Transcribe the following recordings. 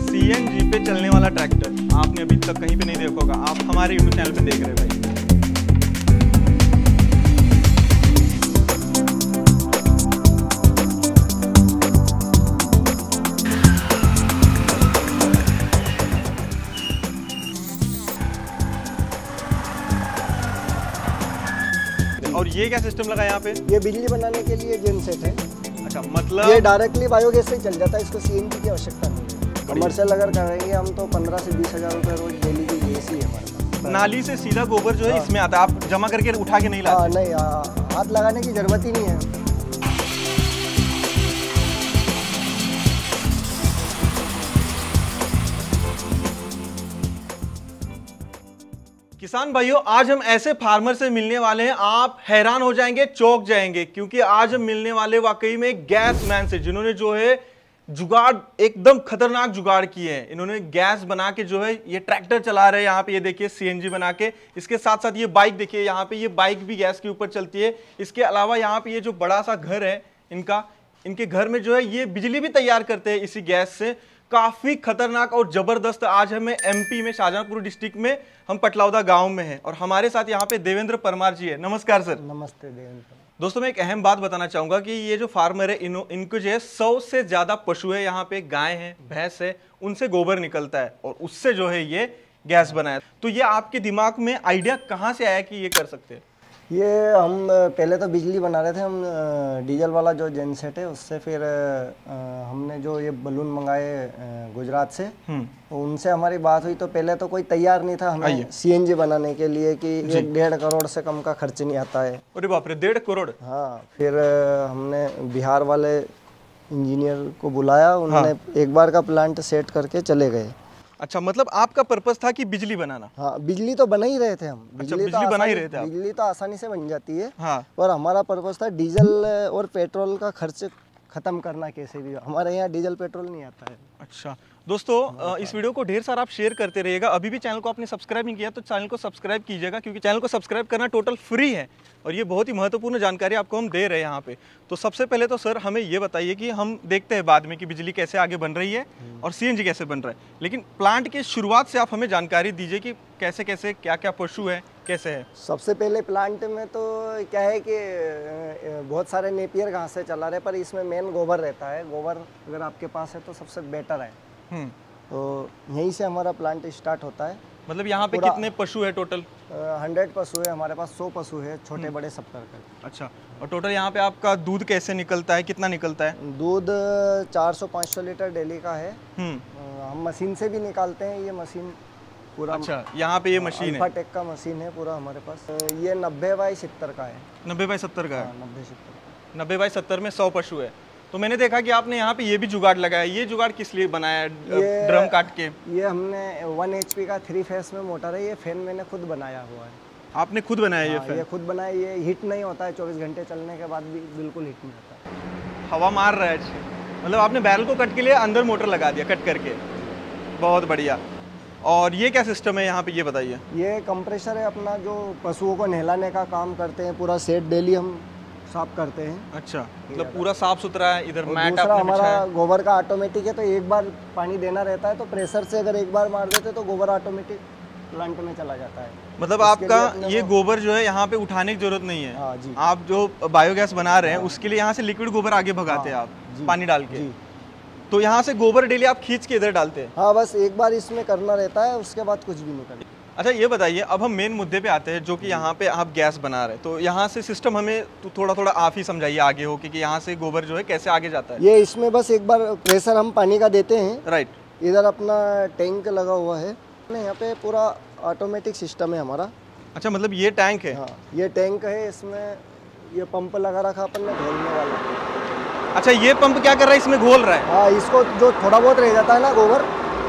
CNG पे चलने वाला ट्रैक्टर आपने अभी तक कहीं पे नहीं देखा होगा, आप हमारे यूट्यूब चैनल पे देख रहे हैं भाई। और ये क्या सिस्टम लगा यहाँ पे? ये बिजली बनाने के लिए जेनसेट है। अच्छा, मतलब ये डायरेक्टली बायोगैस से चल जाता है, इसको सीएनजी की आवश्यकता नहीं है। कमर्शियल अगर करेंगे हम तो 15 से 20 हज़ार रुपये रोज डेली की गैस ही है हमारे पास। नाली से सीधा गोबर जो है इसमें आता है, आप जमा करके उठा के नहीं लाते? नहीं, हाथ लगाने की जरूरत ही नहीं है। किसान भाइयों, आज हम ऐसे फार्मर से मिलने वाले हैं, आप हैरान हो जाएंगे, चौंक जाएंगे, क्योंकि आज हम मिलने वाले वाकई में गैस मैन से, जिन्होंने जो है जुगाड़, एकदम खतरनाक जुगाड़ किए हैं। इन्होंने गैस बना के जो है ये ट्रैक्टर चला रहे हैं यहाँ पे, ये देखिए सीएनजी बना के। इसके साथ साथ ये बाइक देखिए यहाँ पे, ये बाइक भी गैस के ऊपर चलती है। इसके अलावा यहाँ पे ये जो बड़ा सा घर है इनका, इनके घर में जो है ये बिजली भी तैयार करते हैं इसी गैस से। काफी खतरनाक और जबरदस्त। आज हमें एमपी में शाहजहांपुर डिस्ट्रिक्ट में हम पटलौदा गांव में हैं और हमारे साथ यहाँ पे देवेंद्र परमार जी है। नमस्कार सर। नमस्ते देवेंद्र। दोस्तों, मैं एक अहम बात बताना चाहूंगा कि ये जो फार्मर है इनको जो है 100 से ज्यादा पशु है, यहाँ पे गाय है, भैंस है, उनसे गोबर निकलता है और उससे जो है ये गैस बनाया। तो ये आपके दिमाग में आइडिया कहाँ से आया कि ये कर सकते हैं? ये हम पहले तो बिजली बना रहे थे हम, डीजल वाला जो जेनसेट है उससे। फिर हमने जो ये बलून मंगाए गुजरात से, उनसे हमारी बात हुई तो पहले तो कोई तैयार नहीं था हमें सीएनजी बनाने के लिए कि 1.5 करोड़ से कम का खर्च नहीं आता है। अरे बाप रे, 1.5 करोड़? हाँ, फिर हमने बिहार वाले इंजीनियर को बुलाया, उन्होंने एक बार का प्लांट सेट करके चले गए। अच्छा, मतलब आपका पर्पस था कि बिजली बनाना? हाँ, बिजली तो बना ही रहे थे हम। बिजली बना ही रहे थे आप? बिजली तो आसानी से बन जाती है। हाँ। और हमारा पर्पस था डीजल और पेट्रोल का खर्च खत्म करना कैसे भी। हमारे यहाँ डीजल पेट्रोल नहीं आता है। अच्छा दोस्तों, इस वीडियो को ढेर सारा आप शेयर करते रहिएगा। अभी भी चैनल को आपने सब्सक्राइब नहीं किया तो चैनल को सब्सक्राइब कीजिएगा, क्योंकि चैनल को सब्सक्राइब करना टोटल फ्री है और ये बहुत ही महत्वपूर्ण जानकारी आपको हम दे रहे हैं यहाँ पे। तो सबसे पहले तो सर हमें ये बताइए कि हम देखते हैं बाद में कि बिजली कैसे आगे बन रही है और सीएनजी कैसे बन रहा है, लेकिन प्लांट की शुरुआत से आप हमें जानकारी दीजिए कि कैसे कैसे क्या क्या पशु है, कैसे है। सबसे पहले प्लांट में तो क्या है कि बहुत सारे नेपियर घास से चला रहे, पर इसमें मेन गोबर रहता है। गोबर अगर आपके पास है तो सबसे बेटर है। तो यहीं से हमारा प्लांट स्टार्ट होता है। मतलब यहाँ पे कितने पशु है टोटल? 100 पशु है हमारे पास, 100 पशु है, छोटे बड़े सब करके। अच्छा, और टोटल यहाँ पे आपका दूध कैसे निकलता है, कितना निकलता है? दूध 400-500 लीटर डेली का है। हम मशीन से भी निकालते हैं, ये मशीन पूरा। अच्छा, यहाँ पे ये मशीन है, अल्फाटेक का मशीन है पूरा हमारे पास। ये 90/70 का है। 90/70 का है? 90/70। 90/70 में 100 पशु है। तो मैंने देखा कि आपने यहाँ पे ये भी जुगाड़ लगाया। ये जुगाड़ किस लिए बनाया है? ड्रम काट के? ये हमने 1 HP का 3 फेस में मोटर है। ये फैन मैंने खुद बनाया हुआ है। आपने खुद बनाया? ये फैन ये खुद बनाया। ये हीट नहीं होता है, 24 घंटे चलने के बाद भी बिल्कुल हीट नहीं होता। हवा मार रहा है। मतलब आपने बैरल को कट के लिए अंदर मोटर लगा दिया कट करके, बहुत बढ़िया। और ये क्या सिस्टम है यहाँ पे, ये बताइए? ये कंप्रेसर है अपना, जो पशुओं को नहलाने का काम करते हैं। पूरा सेट डेली हम साफ करते हैं। अच्छा, मतलब पूरा साफ सुथरा है। इधर मैट दूसरा हमारा गोबर का ऑटोमेटिक है, तो एक बार पानी देना रहता है, तो प्रेशर से अगर एक बार मार देते तो गोबर ऑटोमेटिक प्लांट में चला जाता है। मतलब आपका ये गोबर जो है यहाँ पे उठाने की जरूरत नहीं है। हाँ जी। आप जो बायोगैस बना रहे हैं उसके लिए यहाँ से लिक्विड गोबर आगे भगाते हैं आप, पानी डाल के। तो यहाँ से गोबर डेली आप खींच के इधर डालते हैं? हाँ, बस एक बार इसमें करना रहता है, उसके बाद कुछ भी नहीं करना। अच्छा, ये बताइए, अब हम मेन मुद्दे पे आते हैं, जो कि यहाँ पे आप गैस बना रहे हैं। तो यहाँ से सिस्टम हमें तो थोड़ा थोड़ा आप ही समझाइए आगे हो कि यहाँ से गोबर जो है कैसे आगे जाता है। ये इसमें बस एक बार प्रेशर हम पानी का देते हैं। राइट। इधर अपना टैंक लगा हुआ है, यहाँ पे पूरा ऑटोमेटिक सिस्टम है हमारा। अच्छा, मतलब ये टैंक है? हाँ, ये टैंक है। इसमें ये पंप लगा रखा अपन ने घोलने वाला। अच्छा, ये पंप क्या कर रहा है, इसमें घोल रहा है? हाँ, इसको जो थोड़ा बहुत रह जाता है ना गोबर।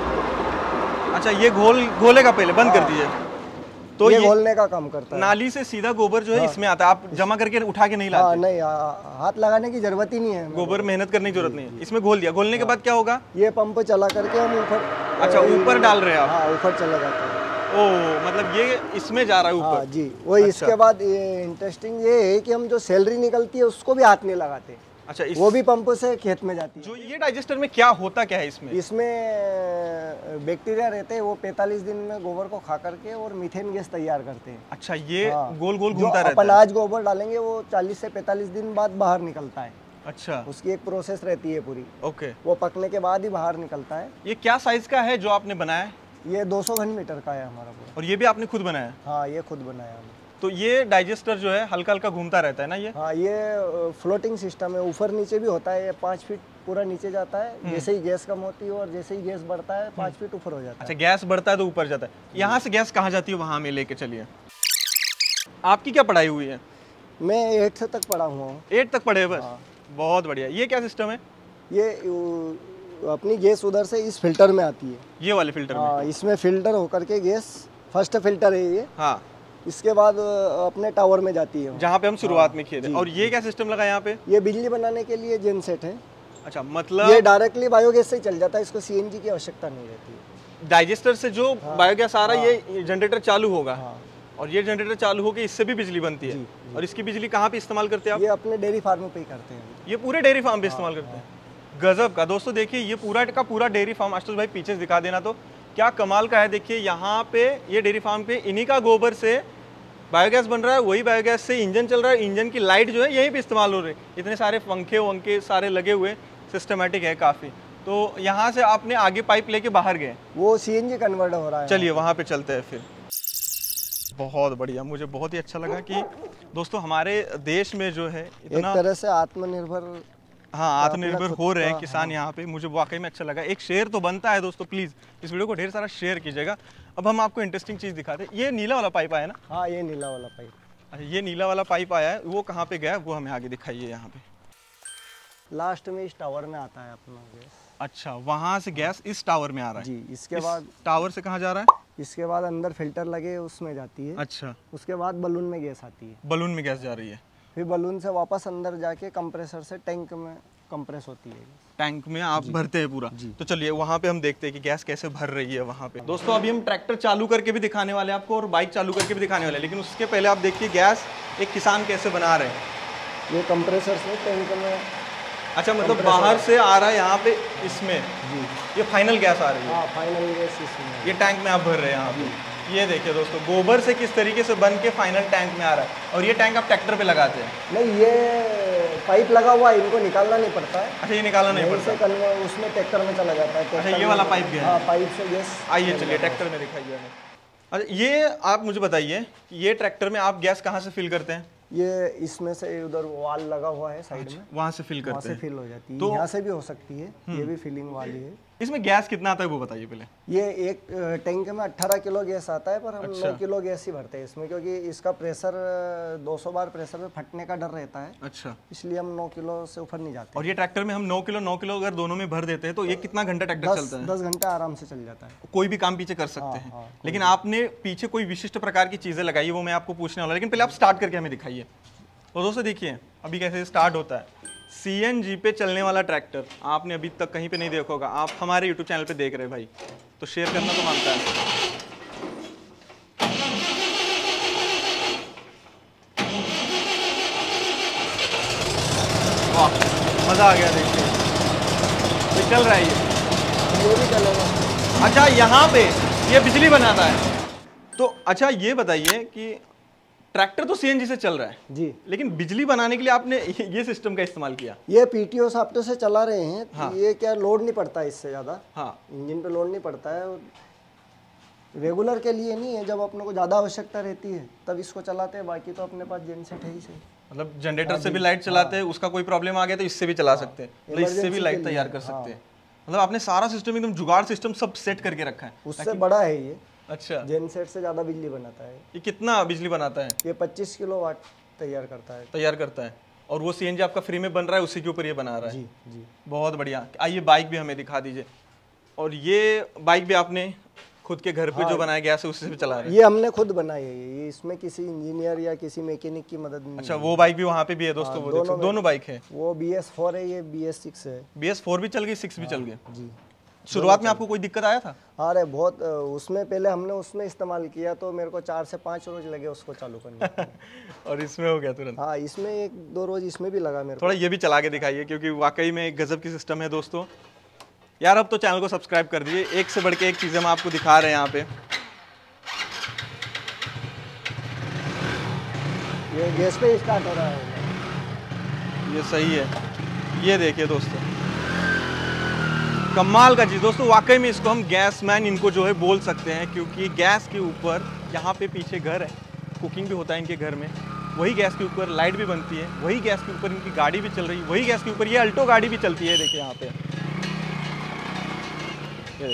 अच्छा, ये घोलेगा, पहले बंद कर दीजिए। तो ये घोलने का काम करता है। नाली से सीधा गोबर जो है इसमें आता है, आप जमा करके उठा के नहीं लाते? नहीं, हाथ लगाने की जरूरत ही नहीं है। गोबर मेहनत करने की जरूरत नहीं है। इसमें घोल दिया, घोलने के बाद क्या होगा? ये पंप चला करके हम ऊपर। अच्छा, ऊपर डाल रहे हैं आप? हाँ, ऊपर चला जाता है। ओह, मतलब ये इसमें जा रहा है ऊपर? हाँ जी, वही। इसके बाद इंटरेस्टिंग ये है कि हम जो सैलरी निकलती है उसको भी हाथ नहीं लगाते। अच्छा, वो भी पंप से खेत में जाती है। जो ये डाइजेस्टर में क्या होता क्या है इसमें? इसमें बैक्टीरिया रहते हैं, वो 45 दिन में गोबर को खा करके और मीथेन गैस तैयार करते हैं। अच्छा, ये हाँ। गोल गोल जो घूमता रहता अपन है। आज गोबर डालेंगे वो 40 से 45 दिन बाद बाहर निकलता है। अच्छा, उसकी एक प्रोसेस रहती है पूरी, ओके। वो पकने के बाद ही बाहर निकलता है। ये क्या साइज का है जो आपने बनाया है? ये 200 घन मीटर का है हमारा पूरा। और ये भी आपने खुद बनाया है? हाँ, ये खुद बनाया हमने। तो ये डाइजेस्टर जो है हल्का हल्का घूमता रहता है ना ये? हाँ, ये फ्लोटिंग सिस्टम है, ऊपर नीचे भी होता है। ये 5 फीट पूरा नीचे जाता है, जैसे ही गैस कम होती है और जैसे ही गैस बढ़ता है 5 फीट ऊपर हो जाता अच्छा, गैस बढ़ता है तो ऊपर जाता है। यहाँ से गैस कहाँ जाती है वहाँ में लेके चलिए। आपकी क्या पढ़ाई हुई है? है। मैं 8th तक पढ़ा हुआ हूँ। 8 तक पढ़े हैं बस? बहुत बढ़िया। ये क्या सिस्टम है? ये अपनी गैस उधर से इस फिल्टर में आती है। ये वाले फिल्टर में? हाँ, इसमें फिल्टर होकर के गैस, फर्स्ट फिल्टर है ये। हाँ, इसके बाद अपने टावर में जाती है, जहाँ पे हम शुरुआत में किए थे। और ये क्या सिस्टम लगा यहाँ पे? ये बिजली बनाने के लिए जेनसेट है। अच्छा, मतलब ये डायरेक्टली बायोगैस से ही चल जाता है, इसको सीएनजी की आवश्यकता नहीं रहती है। डाइजेस्टर से जो बायोगैस आ रहा है ये जनरेटर चालू होगा। हाँ। और ये जनरेटर चालू होकर इससे भी बिजली बनती है। और इसकी बिजली कहाँ पे इस्तेमाल करते हैं आप? ये अपने डेयरी फार्म पे ही करते हैं। ये पूरे डेयरी फार्म पे इस्तेमाल करते हैं? गजब का। दोस्तों देखिए, ये पूरा का पूरा डेयरी फार्म, आशुतोष भाई पीछे से दिखा देना, तो क्या कमाल का है। देखिए यहाँ पे ये डेयरी फार्म पे इन्हीं का गोबर से बायोगैस बन रहा है। वही बायोगैस से इंजन चल रहा है। इंजन की लाइट जो है यहीं पे इस्तेमाल हो रही है। इतने सारे पंखे वंखे सारे लगे हुए, सिस्टमेटिक है काफ़ी। तो यहाँ से आपने आगे पाइप लेके बाहर गए, वो सीएनजी कन्वर्ट हो रहा है। चलिए वहाँ पे चलते हैं फिर। बहुत बढ़िया, मुझे बहुत ही अच्छा लगा कि दोस्तों हमारे देश में जो है इतना एक तरह से आत्मनिर्भर, हाँ आत्मनिर्भर हो रहे हैं किसान यहाँ पे। मुझे वाकई में अच्छा लगा। एक शेयर तो बनता है दोस्तों, प्लीज़ इस वीडियो को ढेर सारा शेयर कीजिएगा। अब हम आपको इंटरेस्टिंग चीज़ दिखाते हैं। ये नीला वाला पाइप आया ना? हाँ, ये नीला वाला पाइप। अच्छा, ये नीला वाला पाइप आया है, वो कहाँ पे गया है वो हमें आगे दिखाइए यहाँ पे। लास्ट में इस टावर में आता है अपना गैस। अच्छा, वहाँ से गैस इस टावर में आ रहा है? जी। इसके बाद टावर से कहाँ जा रहा है? इसके बाद अंदर फिल्टर लगे उसमें जाती है। अच्छा, उसके बाद बलून में गैस आती है। बलून में गैस जा रही है। फिर बलून से वापस अंदर जाके कंप्रेसर से टैंक में कंप्रेस होती है। टैंक में आप भरते हैं पूरा? तो चलिए वहाँ पे हम देखते हैं कि गैस कैसे भर रही है वहाँ पे। दोस्तों अभी हम ट्रैक्टर चालू करके भी दिखाने वाले हैं आपको और बाइक चालू करके भी दिखाने वाले हैं, लेकिन उसके पहले आप देखिए गैस एक किसान कैसे बना रहे हैं। ये कंप्रेसर से टैंक में। अच्छा, मतलब बाहर से आ रहा है यहाँ पे इसमें? जी। ये फाइनल गैस आ रही है? हाँ, फाइनल गैस इसमें। ये टैंक में आप भर रहे हैं यहाँ पे। ये देखिए दोस्तों, गोबर से किस तरीके से बन के फाइनल टैंक में आ रहा है। और ये टैंक आप ट्रैक्टर पे लगाते हैं? नहीं, ये पाइप लगा हुआ है, इनको निकालना नहीं पड़ता है। अच्छा, ये निकालना नहीं पड़ता? उसमें ट्रैक्टर में चला जाता है। अच्छा, ये वाला पाइप गया? हाँ, पाइप से गैस। आइए चलिए ट्रैक्टर में दिखाइए हमें। अच्छा, ये आप मुझे बताइए कि ये ट्रैक्टर में आप गैस कहाँ से फिल करते हैं? ये इसमें से उधर वाल लगा हुआ है साइड में, वहाँ से फिल वहाँ करते से हैं? फिल हो जाती है। तो यहाँ से भी हो सकती है, ये भी फिलिंग वाली है। इसमें गैस कितना आता है वो बताइए पहले। ये एक टैंक में 18 किलो गैस आता है, पर हम अच्छा। 9 किलो गैस ही भरते हैं इसमें, क्योंकि इसका प्रेशर 200 बार प्रेशर में फटने का डर रहता है। अच्छा, इसलिए हम 9 किलो से ऊपर नहीं जाते। और ये ट्रैक्टर में हम 9 किलो अगर दोनों में भर देते हैं तो ये कितना घंटा ट्रैक्टर चलता है? 10 घंटे आराम से चल जाता है। कोई भी काम पीछे कर सकते हैं। हाँ, लेकिन आपने पीछे कोई विशिष्ट प्रकार की चीजें लगाई है, वो मैं आपको पूछने वाला, लेकिन पहले आप स्टार्ट करके हमें दिखाइए। तो दोस्तों देखिए अभी कैसे स्टार्ट होता है। सीएनजी पे चलने वाला ट्रैक्टर आपने अभी तक कहीं पे नहीं देखा होगा। आप हमारे यूट्यूब चैनल पे देख रहे हैं भाई, तो शेयर करना तो मानता है। वाह, मजा आ गया। देखिए ये चल रहा है, ये भी चलेगा। अच्छा यहाँ पे ये बिजली बनाता है। तो अच्छा ये बताइए कि ट्रैक्टर तो सीएनजी से चल रहा है जी, लेकिन बिजली बनाने के लिए आपने ये सिस्टम का इस्तेमाल किया? ये पीटीओ सॉफ्टवेयर से चला रहे हैं। हाँ। ये क्या लोड नहीं पड़ता है इससे ज़्यादा। हाँ, इंजन पे लोड नहीं पड़ता है। रेगुलर के लिए नहीं है, जब अपने को ज़्यादा आवश्यकता रहती है तब इसको चलाते हैं। बाकी तो अपने पास जेनसेट है ही सही। मतलब जनरेटर से भी लाइट चलाते हैं, उसका कोई प्रॉब्लम आ गया तो इससे भी चला सकते हैं, मतलब इससे भी लाइट तैयार कर सकते हैं। मतलब आपने सारा सिस्टम एकदम जुगाड़ सिस्टम सब सेट करके रखा है। उससे बड़ा है ये। अच्छा, जेनसेट से ज़्यादा बिजली बनाता है। ये कितना बिजली बनाता है? ये 25 किलोवाट तैयार करता है। और वो सीएनजी आपका फ्री में बन रहा है, उसी के ऊपर ये बना रहा है? जी जी। बहुत बढ़िया। आइए बाइक भी हमें दिखा दीजिए। और ये बाइक भी आपने खुद के घर पे जो बनाया गया है उससे भी चला रहे हैं? ये हमने खुद बनाई है। ये इसमें किसी इंजीनियर या किसी मैकेनिक की मदद नहीं। अच्छा, वो बाइक भी वहाँ पे भी है दोस्तों? वो देखो दोनों बाइक है। वो BS4 है, ये BS6 है। BS4 भी चल गई, 6 भी चल गई जी। शुरुआत में आपको कोई दिक्कत आया था? अरे बहुत उसमें पहले हमने उसमें इस्तेमाल किया तो मेरे को 4 से 5 रोज लगे उसको चालू करने में। और इसमें हो गया तुरंत? हाँ, इसमें 1-2 रोज इसमें भी लगा मेरे को। थोड़ा ये भी चला के दिखाइए, क्योंकि वाकई में एक गजब की सिस्टम है दोस्तों। यार अब तो चैनल को सब्सक्राइब कर दीजिए, एक से बढ़ के एक चीज़ें हम आपको दिखा रहे हैं यहाँ पे। ये गैस पे स्टार्ट हो रहा है। ये सही है, ये देखिए दोस्तों, कमाल का चीज़ दोस्तों। वाकई में इसको हम गैस मैन इनको जो है बोल सकते हैं, क्योंकि गैस के ऊपर यहाँ पे पीछे घर है, कुकिंग भी होता है इनके घर में, वही गैस के ऊपर लाइट भी बनती है, वही गैस के ऊपर इनकी गाड़ी भी चल रही है, वही गैस के ऊपर ये अल्टो गाड़ी भी चलती है। देखिए यहाँ पे ये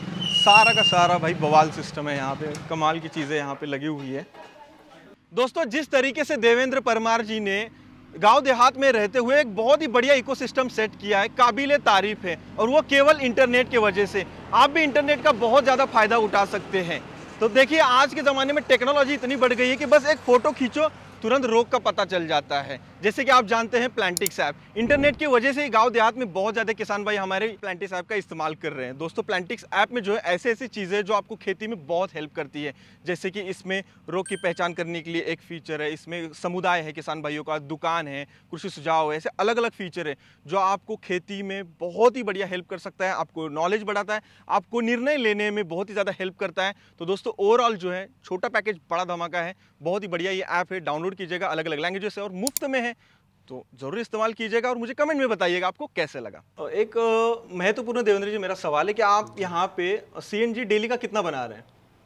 सारा का सारा भाई बवाल सिस्टम है यहाँ पे, कमाल की चीज़ें यहाँ पे लगी हुई है दोस्तों। जिस तरीके से देवेंद्र परमार जी ने गांव देहात में रहते हुए एक बहुत ही बढ़िया इकोसिस्टम सेट किया है, काबिले तारीफ है, और वो केवल इंटरनेट की वजह से। आप भी इंटरनेट का बहुत ज़्यादा फायदा उठा सकते हैं। तो देखिए आज के ज़माने में टेक्नोलॉजी इतनी बढ़ गई है कि बस एक फ़ोटो खींचो, तुरंत रोग का पता चल जाता है। जैसे कि आप जानते हैं प्लांटिक्स ऐप, इंटरनेट की वजह से गांव देहात में बहुत ज़्यादा किसान भाई हमारे प्लांटिक्स ऐप का इस्तेमाल कर रहे हैं। दोस्तों प्लांटिक्स ऐप में जो है ऐसे ऐसी चीज़ें जो आपको खेती में बहुत हेल्प करती है, जैसे कि इसमें रोग की पहचान करने के लिए एक फीचर है, इसमें समुदाय है किसान भाइयों का, दुकान है, कृषि सुझाव है, ऐसे अलग अलग फीचर है जो आपको खेती में बहुत ही बढ़िया हेल्प कर सकता है, आपको नॉलेज बढ़ाता है, आपको निर्णय लेने में बहुत ही ज़्यादा हेल्प करता है। तो दोस्तों ओवरऑल जो है छोटा पैकेज बड़ा धमाका है, बहुत ही बढ़िया ये ऐप है, डाउनलोड कीजिएगा, अलग अलग लैंग्वेजेस है और मुफ्त में है, तो जरूर इस्तेमाल कीजिएगा और मुझे कमेंट में बताइएगा आपको कैसे लगा। और एक महत्वपूर्ण देवेंद्र जी मेरा सवाल है कि आप यहाँ पे सीएनजी डेली का कितना बना रहे हैं?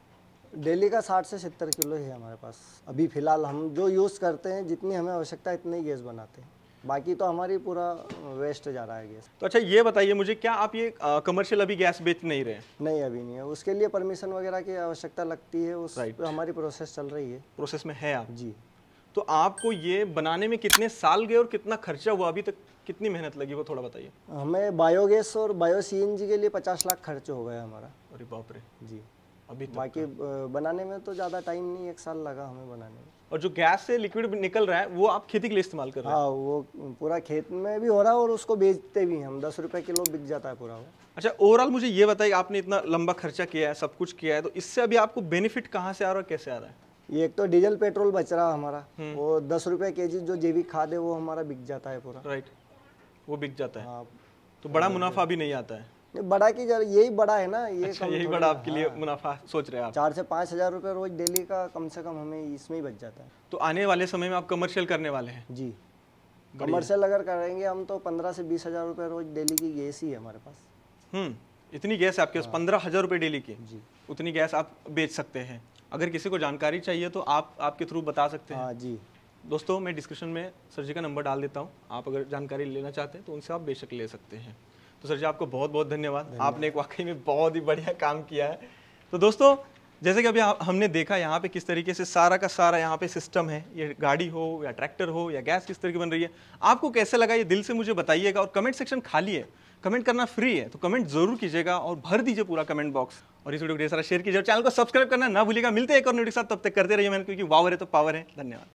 डेली का 60 से 70 किलो है हमारे पास अभी फिलहाल। हम जो यूज़ करते हैं, जितनी हमें आवश्यकता है इतनी ही गैस बनाते हैं, बाकी तो हमारी पूरा वेस्ट जा रहा है गैस। तो अच्छा ये बताइए मुझे, क्या आप ये कमर्शियल अभी गैस बेच नहीं रहे? नहीं, अभी नहीं है, उसके लिए परमिशन वगैरह की आवश्यकता लगती है, उस Right. पे हमारी प्रोसेस चल रही है। प्रोसेस में है आप? जी। तो आपको ये बनाने में कितने साल गए और कितना खर्चा हुआ अभी तक, कितनी मेहनत लगी वो थोड़ा बताइए। हमें बायोगैस और बायो सीएनजी के लिए 50 लाख खर्च हो गया हमारा। अरे बाप रे। जी। अभी तक बाकी बनाने में तो ज़्यादा टाइम नहीं, 1 साल लगा हमें बनाने में। और जो गैस से लिक्विड निकल रहा है वो आप खेती के लिए इस्तेमाल कर रहे हैं? हाँ, वो पूरा खेत में भी हो रहा है और उसको बेचते भी हम, 10 रुपये किलो बिक जाता है पूरा वो। अच्छा ओवरऑल मुझे ये बताइए, आपने इतना लंबा खर्चा किया है, सब कुछ किया है, तो इससे अभी आपको बेनिफिट कहाँ से आ रहा है, कैसे आ रहा है? ये एक तो डीजल पेट्रोल बच रहा हमारा, वो 10 रुपये केजी जो जैविक खाद है वो हमारा बिक जाता है पूरा। राइट, वो बिक जाता है। हाँ, तो बड़ा मुनाफा भी नहीं आता है? बड़ा की यही बड़ा है ना ये। अच्छा, यही बड़ा आपके लिए मुनाफा सोच रहे हैं आप? 4 से 5 हज़ार रुपये रोज डेली का कम से कम हमें इसमें ही बच जाता है। तो आने वाले समय में आप कमर्शियल करने वाले हैं? जी, कमर्शियल अगर करेंगे हम तो 15 से 20 हज़ार रुपये रोज डेली की गैस ही है हमारे पास। इतनी गैस आपके पास? 15,000 रुपये डेली की? जी। उतनी गैस आप बेच सकते हैं। अगर किसी को जानकारी चाहिए तो आप आपके थ्रू बता सकते हैं? हाँ जी। दोस्तों मैं डिस्क्रिप्शन में सर जी का नंबर डाल देता हूँ, आप अगर जानकारी लेना चाहते हैं तो उनसे आप बेशक ले सकते हैं। तो सर जी आपको बहुत बहुत धन्यवाद, आपने एक वाकई में बहुत ही बढ़िया काम किया है। तो दोस्तों जैसे कि अभी हमने देखा यहाँ पे किस तरीके से सारा का सारा यहाँ पे सिस्टम है, ये गाड़ी हो या ट्रैक्टर हो या गैस किस तरह की बन रही है, आपको कैसे लगा ये दिल से मुझे बताइएगा। और कमेंट सेक्शन खाली है, कमेंट करना फ्री है, तो कमेंट जरूर कीजिएगा और भर दीजिए पूरा कमेंट बॉक्स। और इस वीडियो को ढेर सारा शेयर कीजिए और चैनल को सब्सक्राइब करना ना भूलिएगा। मिलते हैं एक और वीडियो के साथ, तब तक करते रहिए मेहनत, क्योंकि वावर है तो पावर है। धन्यवाद।